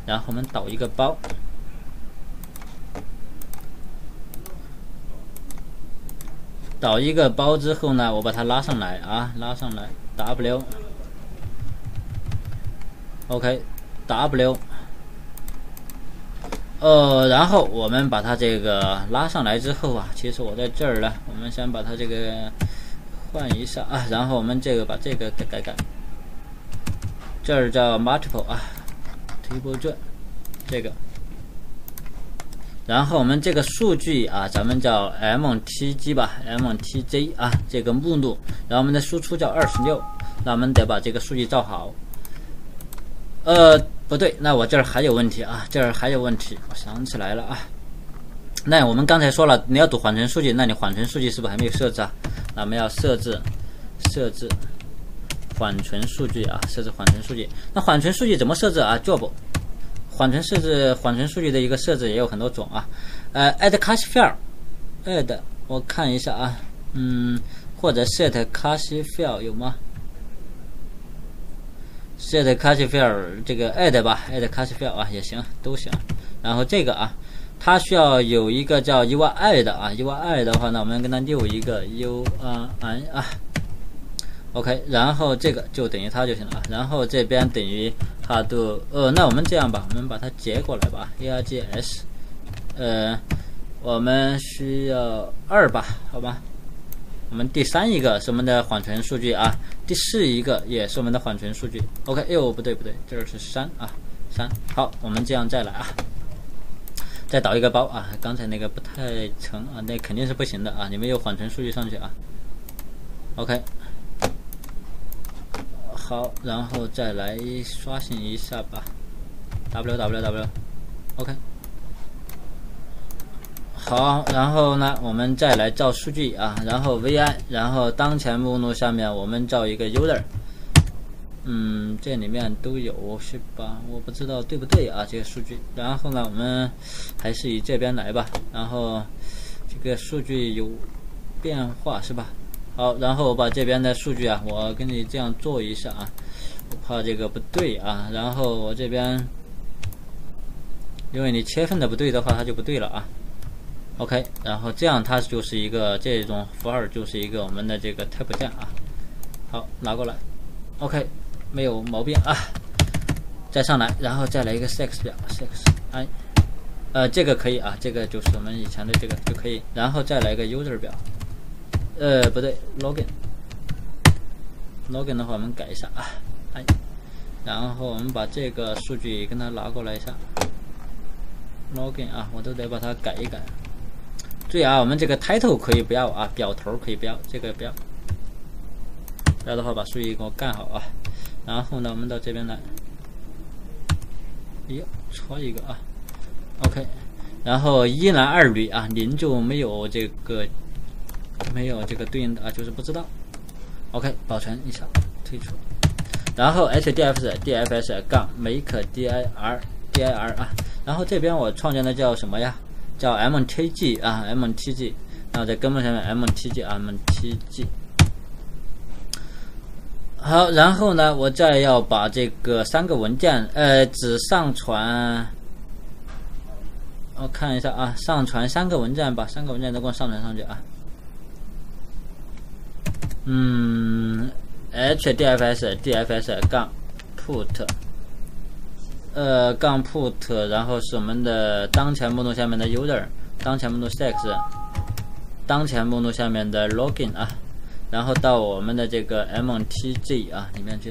然后我们导一个包，导一个包之后呢，我把它拉上来啊，拉上来 W， OK W， 然后我们把它这个拉上来之后啊，其实我在这儿呢，我们先把它这个换一下啊，然后我们这个把这个给改，这儿叫 multiple 啊 ，table 这个。然后我们这个数据啊，咱们叫 MTG 吧 ，MTG 啊，这个目录。然后我们的输出叫26，那我们得把这个数据造好。不对，那我这儿还有问题啊，这儿还有问题，我想起来了啊。那我们刚才说了，你要读缓存数据，那你缓存数据是不是还没有设置啊？那我们要设置缓存数据啊，设置缓存数据。那缓存数据怎么设置啊 ？Job。缓存数据的一个设置也有很多种啊，add cache file，add 我看一下啊，或者 set cache file 有吗 ？set cache file 这个 add 吧 ，add cache file 啊也行，都行。然后这个啊，它需要有一个叫 URI 的啊 ，URI 的话呢，我们跟它溜一个 URI 啊。OK， 然后这个就等于它就行了啊，然后这边等于它的那我们这样吧，我们把它截过来吧 ，args， 我们需要2吧，好吧？我们第3一个是我们的缓存数据啊，第4一个也是我们的缓存数据。OK， 不对，这是3啊，3。好，我们这样再来啊，再导一个包啊，刚才那个不太成啊，那肯定是不行的啊，你没有缓存数据上去啊。OK。好，然后再来刷新一下吧 ，OK。好，然后呢，我们再来造数据啊，然后 VI， 然后当前目录下面我们造一个 user， 这里面都有是吧？我不知道对不对啊，这个数据。然后呢，我们还是以这边来吧，然后这个数据有变化是吧？好，然后我把这边的数据啊，我给你这样做一下啊，我怕这个不对啊。然后我这边，因为你切分的不对的话，它就不对了啊。OK， 然后这样它就是一个这种符号，就是一个我们的这个 tab 键啊。好，拿过来 ，OK， 没有毛病啊。再上来，然后再来一个 sex 表 ，sex i，这个可以啊，这个就是我们以前的这个就可以。然后再来一个 user 表。不对 ，login 的话我们改一下啊，然后我们把这个数据跟它拿过来一下 ，login 啊，我都得把它改一改。注意啊，我们这个 title 可以不要啊，表头可以不要，这个不要，不要的话把数据给我干好啊。然后呢，我们到这边来，戳一个啊 ，OK， 然后1男2女啊，您就没有这个对应的啊，就是不知道。OK， 保存一下，退出。然后 hdfs 杠 make dir 啊，然后这边我创建的叫什么呀？叫 mtg 啊 mtg， 然后在根本上面 mtg。好，然后呢，我再要把这个3个文件只上传。我看一下啊，上传3个文件吧，3个文件都给我上传上去啊。hdfs 杠 put 杠 put， 然后是我们的当前目录下面的 user， 当前目录 sex， 当前目录下面的 login 啊，然后到我们的这个 mtg 啊里面去。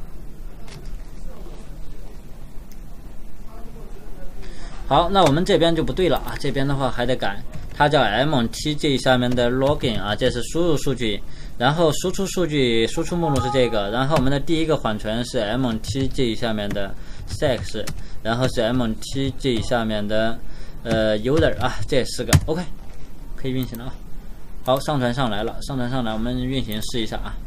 好，那我们这边就不对了啊，这边的话还得改，它叫 mtg 下面的 login 啊，这是输入数据。然后输出数据，输出目录是这个，然后我们的第一个缓存是 mtg 下面的 sex， 然后是 mtg 下面的user 啊，这4个 OK， 可以运行了啊。好，上传上来了，我们运行试一下啊。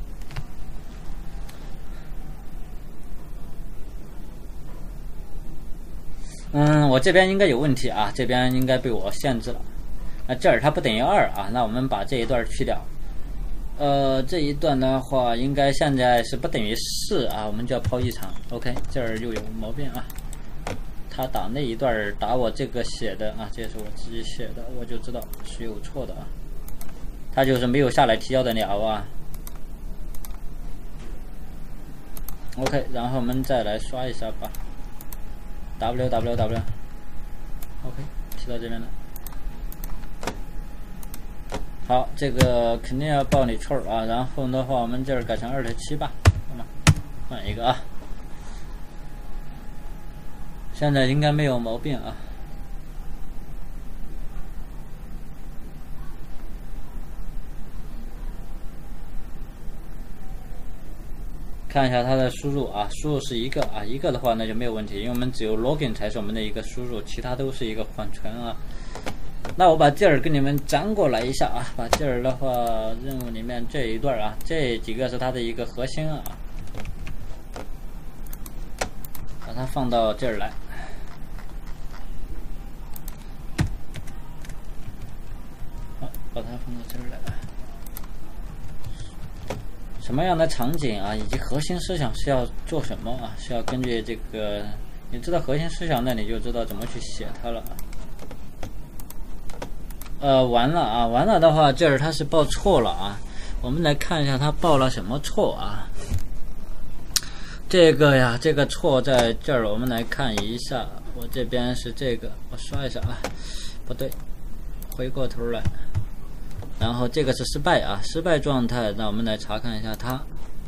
我这边应该有问题啊，这边应该被我限制了。那这儿它不等于2啊，那我们把这一段去掉。这一段的话，应该现在是不等于4啊，我们就要抛异常。OK， 这儿又有毛病啊， 他打那一段打我这个写的啊，这是我自己写的，我就知道是有错的啊。他就是没有下来提交的了啊。OK， 然后我们再来刷一下吧。www。OK， 提到这边了。好，这个肯定要报你错啊。然后的话，我们这儿改成2.7吧，好吗？换一个啊。现在应该没有毛病啊。看一下它的输入啊，输入是一个啊，一个的话那就没有问题，因为我们只有 login 才是我们的一个输入，其他都是一个缓存啊。那我把这儿跟你们粘过来一下啊，把这儿的话任务里面这一段啊，这几个是它的一个核心啊，把它放到这儿来。好，把它放到这儿来。什么样的场景啊，以及核心思想是要做什么啊？是要根据这个，你知道核心思想，那你就知道怎么去写它了啊。完了啊，完了的话，这儿它是报错了啊。我们来看一下它报了什么错啊？这个呀，这个错在这儿，我们来看一下。我这边是这个，我刷一下啊，不对，回过头来。然后这个是失败啊，失败状态。那我们来查看一下它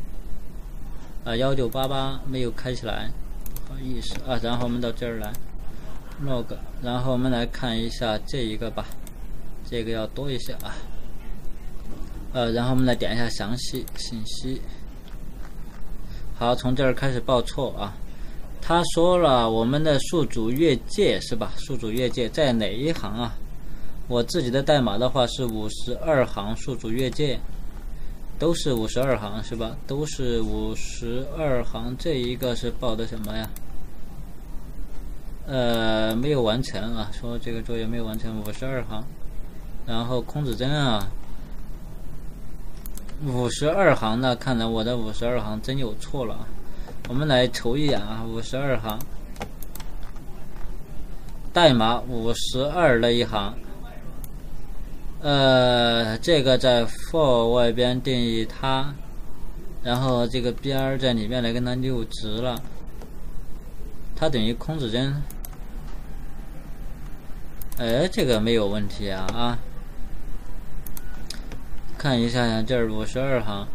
，1988没有开起来，不好意思啊。然后我们到这儿来 log， 然后我们来看一下这一个吧，这个要多一些啊。然后我们来点一下详细信息。好，从这儿开始报错啊。他说了，我们的宿主越界是吧？宿主越界在哪一行啊？我自己的代码的话是52行，宿主越界都是52行是吧？都是52行，这一个是报的什么呀？没有完成啊，说这个作业没有完成52行，然后空指针啊，52行呢，看来我的52行真有错了。我们来瞅一眼啊，52行，代码52的一行。这个在 for 外边定义它，然后这个边在里面来跟它溜直了，它等于空指针。这个没有问题啊。看一下呀，这儿52行，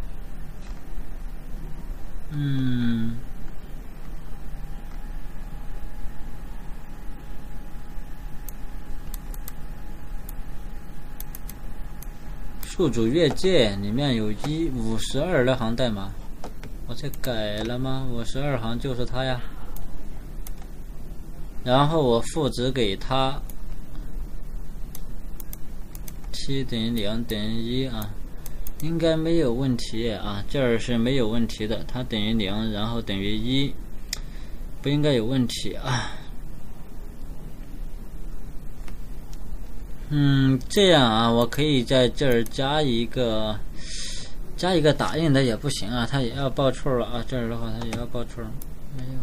宿主越界里面有52的行代码，我这改了吗？52行就是它呀。然后我赋值给它 t 等于0等于1啊，应该没有问题啊，这儿是没有问题的，它等于0，然后等于1，不应该有问题啊。这样啊，我可以在这儿加一个打印的也不行啊，它也要报错了啊。这儿的话它也要报错，没有。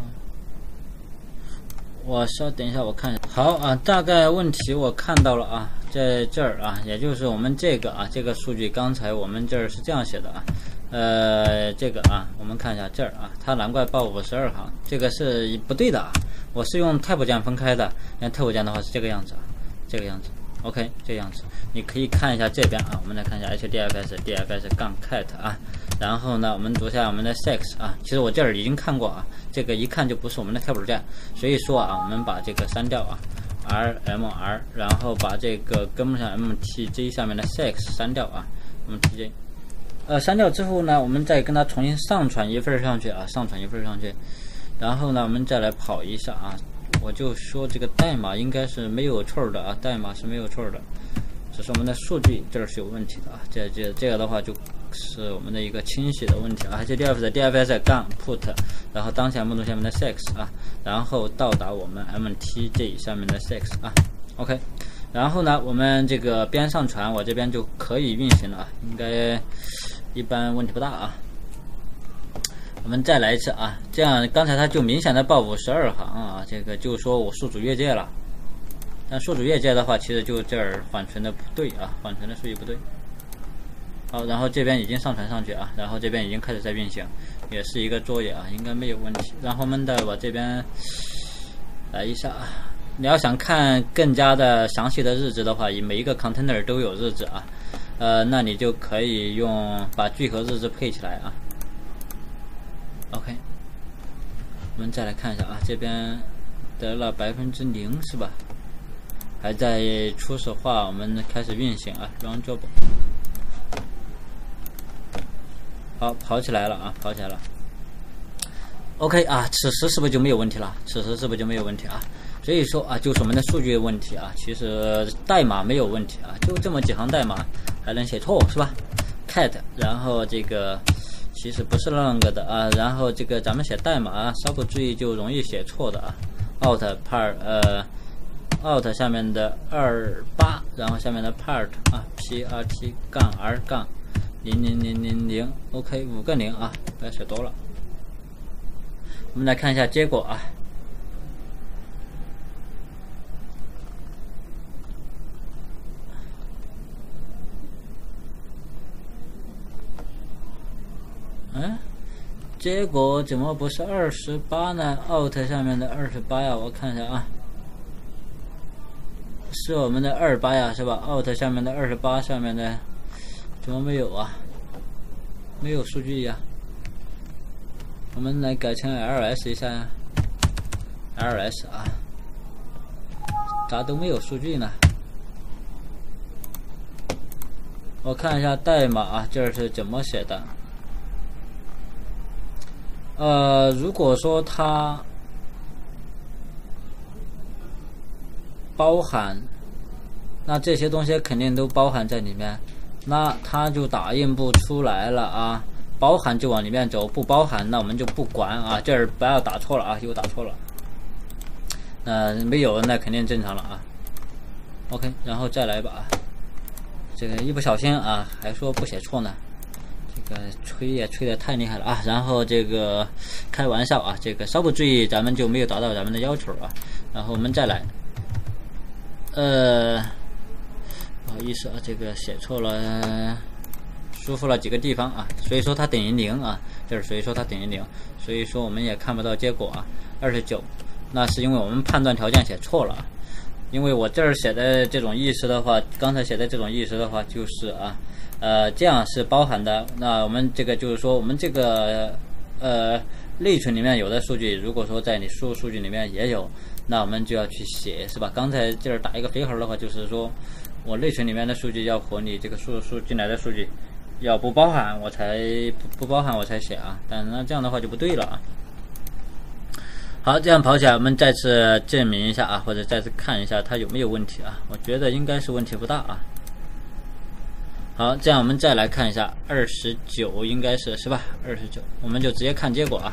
我稍等一下，我看一下。好啊，大概问题我看到了啊，在这儿啊，也就是我们这个啊，这个数据刚才我们这儿是这样写的啊。这个啊，我们看一下这儿啊，它难怪报52行，这个是不对的啊。我是用 Tab 键分开的，用 Tab 键的话是这个样子啊，这个样子。OK， 这个样子，你可以看一下这边啊，我们来看一下 HDFS-DFS-cat 啊，然后呢，我们读一下我们的 sex 啊，其实我这儿已经看过啊，这个一看就不是我们的 Tab 键，所以说啊，我们把这个删掉啊 ，RMR， 然后把这个跟不上 MTJ 下面的 sex 删掉啊 ，MTJ， 删掉之后呢，我们再跟它重新上传一份上去啊，上传一份上去，然后呢，我们再来跑一下啊。我就说这个代码应该是没有错的啊，代码是没有错的，只是我们的数据这儿是有问题的啊。这个的话就是我们的一个清洗的问题啊。HDFS-DFS-put， 然后当前目录下面的 sex 啊，然后到达我们 MTJ 下面的 sex 啊。OK， 然后呢，我们这个边上传，我这边就可以运行了啊，应该一般问题不大啊。 我们再来一次啊，这样刚才它就明显的报52行啊，这个就说我宿主越界了。但宿主越界的话，其实就这儿缓存的不对啊，缓存的数据不对。好，然后这边已经上传上去啊，然后这边已经开始在运行，也是一个作业啊，应该没有问题。然后我们再把这边来一下啊，你要想看更加的详细的日志的话，每一个 container 都有日志啊，那你就可以用把聚合日志配起来啊。OK， 我们再来看一下啊，这边得了0%是吧？还在初始化，我们开始运行啊 ，run job。好，跑起来了啊，跑起来了。OK 啊，此时是不是就没有问题了？此时是不是就没有问题啊？所以说啊，就是我们的数据有问题啊，其实代码没有问题啊，就这么几行代码还能写错是吧 ？cat， 然后这个其实不是那个的啊，然后这个咱们写代码啊，稍不注意就容易写错的啊。out 下面的28，然后下面的 part 啊 ，part 杠 r 杠00000 ，OK， 5个0啊，不要写多了。我们来看一下结果啊。结果怎么不是28呢 ？out 下面的28呀，我看一下啊，是我们的28呀，是吧 ？out 下面的28，下面的怎么没有啊？没有数据呀。我们来改成 ls 一下呀 ，ls 啊，咋都没有数据呢？我看一下代码啊，这是怎么写的？如果说它包含，那这些东西肯定都包含在里面，那它就打印不出来了啊。包含就往里面走，不包含那我们就不管啊。这儿不要打错了啊，又打错了。没有那肯定正常了啊。OK， 然后再来吧。这个一不小心啊，还说不写错呢。这个吹也吹得太厉害了啊！然后这个开玩笑啊，这个稍不注意，咱们就没有达到咱们的要求啊。然后我们再来，不好意思啊，这个写错了，疏忽了几个地方啊，所以说它等于0啊，这是所以说它等于0，所以说我们也看不到结果啊，29，那是因为我们判断条件写错了。因为我这儿写的这种意思的话，刚才写的这种意思的话，就是啊。这样是包含的。那我们这个就是说，我们这个内存里面有的数据，如果说在你输入数据里面也有，那我们就要去写，是吧？刚才这儿打一个肥号的话，就是说我内存里面的数据要和你这个输入进来的数据要不包含，我才不包含我才写啊。但那这样的话就不对了啊。好，这样跑起来，我们再次证明一下啊，或者再次看一下它有没有问题啊？我觉得应该是问题不大啊。好，这样我们再来看一下29，应该是吧？29，我们就直接看结果啊。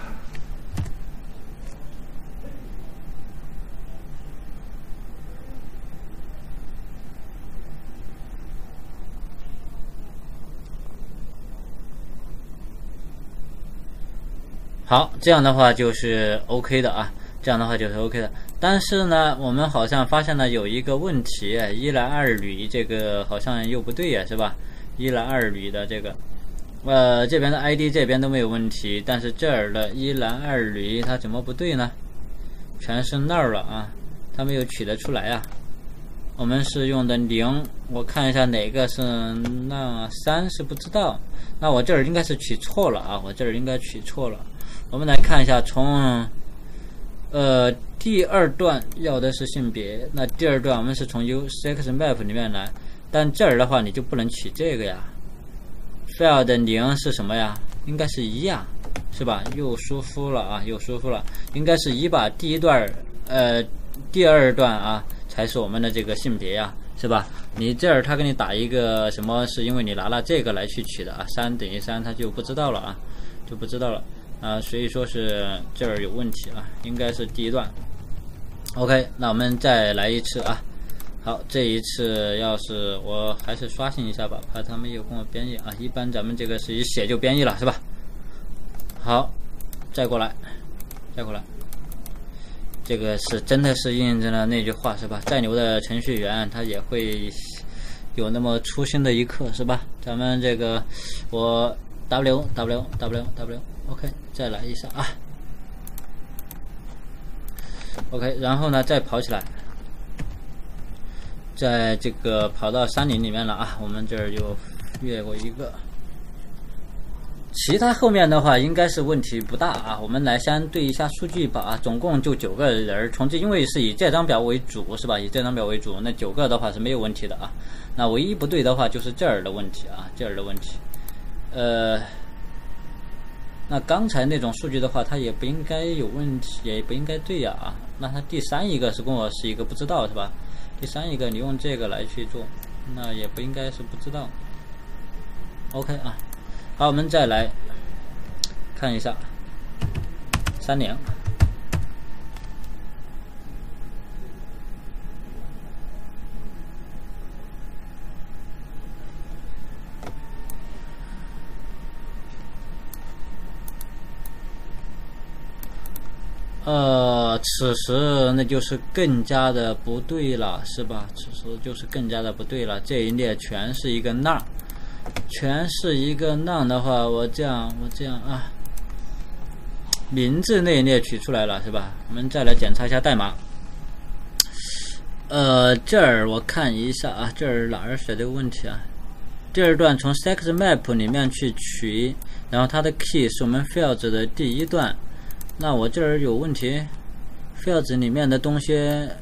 好，这样的话就是 OK 的啊，这样的话就是 OK 的。但是呢，我们好像发现了有一个问题，一来二捋这个好像又不对呀，是吧？一来二捋的这个，这边的 ID 这边都没有问题，但是这儿的一来二捋它怎么不对呢？全是那儿了啊，它没有取得出来啊。我们是用的0，我看一下哪个是那3是不知道，那我这儿应该是取错了啊，我这儿应该取错了。我们来看一下，从第2段要的是性别，那第2段我们是从 USXMap 里面来。但这儿的话，你就不能取这个呀。file 的0是什么呀？应该是1呀，是吧？又疏忽了啊，又疏忽了，应该是1吧？第2段啊，才是我们的这个性别呀，是吧？你这儿他给你打一个什么？是因为你拿了这个来去取的啊？3等于3，他就不知道了啊，就不知道了啊，所以说是这儿有问题啊，应该是第1段。OK， 那我们再来一次啊。好，这一次要是我还是刷新一下吧，怕他没有跟我编译啊。一般咱们这个是一写就编译了，是吧？好， 再过来，这个是真的是印证了那句话是吧？再牛的程序员他也会有那么粗心的一刻是吧？咱们这个我 OK， 再来一下啊。OK， 然后呢再跑起来，在这个跑到山林里面了啊，我们这儿又越过一个。其他后面的话应该是问题不大啊，我们来先对一下数据吧。总共就9个人，从这因为是以这张表为主是吧？以这张表为主，那9个的话是没有问题的啊。那唯一不对的话就是这儿的问题啊，这儿的问题。那刚才那种数据的话，它也不应该有问题，也不应该对呀啊。那它第3一个是跟我是一个不知道是吧？第3一个你用这个来去做，那也不应该是不知道。OK 啊。好，我们再来看一下30。此时那就是更加的不对了，是吧？此时就是更加的不对了，这一列全是一个浪。全是一个浪的话，我这样啊，名字那一列取出来了是吧？我们再来检查一下代码。这儿我看一下啊，这儿哪儿写的问题啊？第2段从 sex map 里面去取，然后它的 key 是我们 fields 的第1段，那我这儿有问题。fields 里面的东西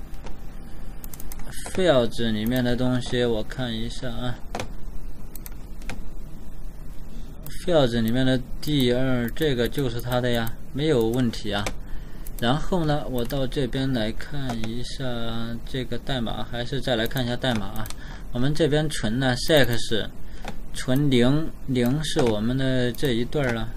我看一下啊。fields 里面的第2这个就是它的呀，没有问题啊。然后呢，我到这边来看一下这个代码，还是再来看一下代码啊。我们这边存呢 sex 存0是我们的这一段了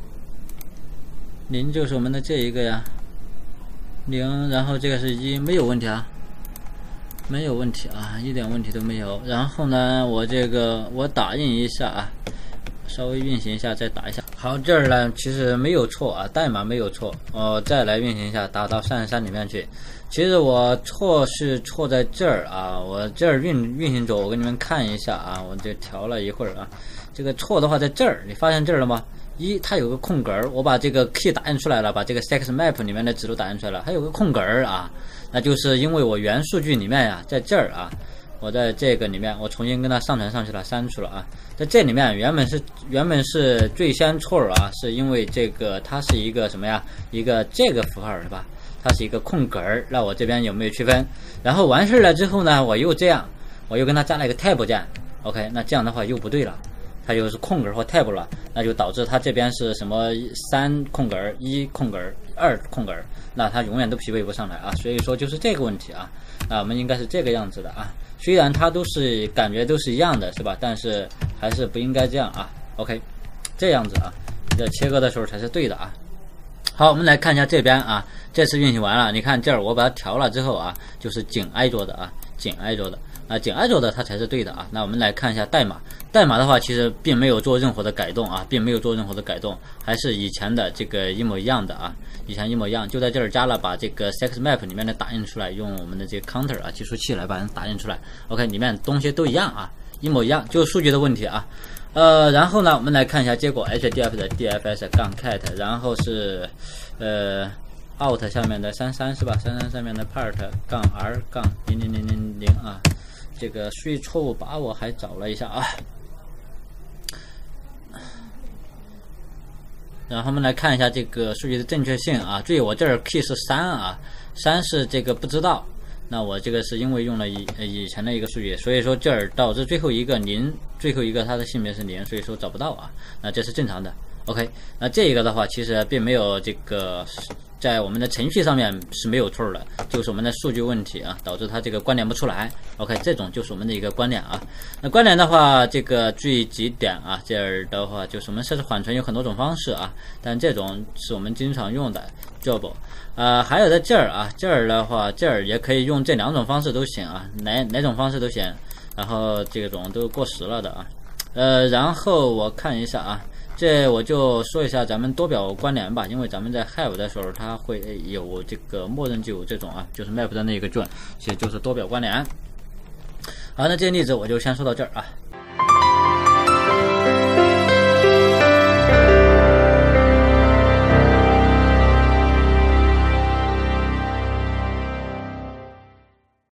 ，0就是我们的这一个呀，0，然后这个是1，没有问题啊。没有问题啊，一点问题都没有。然后呢，我打印一下啊。稍微运行一下，再打一下。好，这儿呢其实没有错啊，代码没有错。再来运行一下，打到33里面去。其实我错是错在这儿啊，我这儿运行着，我给你们看一下啊，我这调了一会儿啊。这个错的话在这儿，你发现这儿了吗？它有个空格，我把这个 key 打印出来了，把这个 sex map 里面的指路打印出来了，还有个空格啊，那就是因为我原数据里面呀，在这儿啊。我在这个里面，我重新跟它上传上去了，删除了啊。在这里面原本是最先错啊，是因为这个它是一个什么呀？一个这个符号是吧？它是一个空格，那我这边有没有区分？然后完事了之后呢，我又跟它加了一个 tab 键 ，OK， 那这样的话又不对了，它就是空格或 tab 了，那就导致它这边是什么3空格1空格2空格，那它永远都匹配不上来啊。所以说就是这个问题啊。那我们应该是这个样子的啊，虽然它都是感觉都是一样的，是吧？但是还是不应该这样啊。OK， 这样子啊，你在切割的时候才是对的啊。好，我们来看一下这边啊，这次运行完了，你看这儿我把它调了之后啊，就是紧挨着的啊，紧挨着的它才是对的啊。那我们来看一下代码的话，其实并没有做任何的改动啊，还是以前的这个一模一样的啊。以前一模一样，就在这儿加了把这个 sex map 里面的打印出来，用我们的这个 counter 啊计数器来把它打印出来。OK， 里面东西都一样啊，一模一样，就是数据的问题啊。然后呢，我们来看一下结果 HDF 的 DFS-cat， 然后是out 下面的33是吧？33上面的 part-r-00000 啊，这个数据错误把我还找了一下啊。然后我们来看一下这个数据的正确性啊，注意我这儿 key 是3啊，3是这个不知道，那我这个是因为用了以前的一个数据，所以说这儿导致最后一个0，最后一个它的性别是0，所以说找不到啊，那这是正常的。OK， 那这个的话其实并没有这个在我们的程序上面是没有错的，就是我们的数据问题啊，导致它这个关联不出来。OK， 这种就是我们的一个关联啊。那关联的话，这个注意几点啊，这儿的话就是我们设置缓存有很多种方式啊，但这种是我们经常用的 job。还有在这儿啊，这儿的话，这儿也可以用这2种方式都行啊，哪种方式都行。然后这种都过时了的啊。然后我看一下啊。 这我就说一下咱们多表关联吧，因为咱们在 Have 的时候，它会有这个默认就有这种啊，就是 Map 的那个 join，其实就是多表关联。好，那这些例子我就先说到这儿啊。